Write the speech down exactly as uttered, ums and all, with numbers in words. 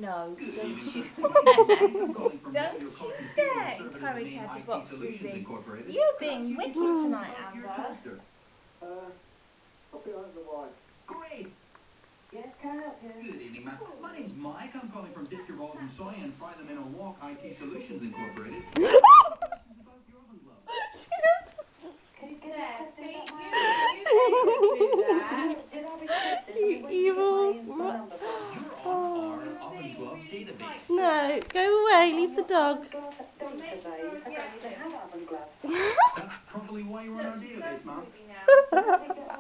No, don't you dare. Don't you dare encourage her to box moving. You're being wicked tonight, Amber. Uh, I'll be home the wine. Great! Yes, can I help you? Good evening, ma'am. My name's Mike. I'm calling from Dip Your Rolls and Soy and Fry Them in a Wok I T Solutions Incorporated. Questions about your oven glove. Can you get There, that? see, you, you made her do that. Did I request it? You evil. You're on our oven glove database. No, go away, leave the dog. That's probably why you're on our database, ma'am.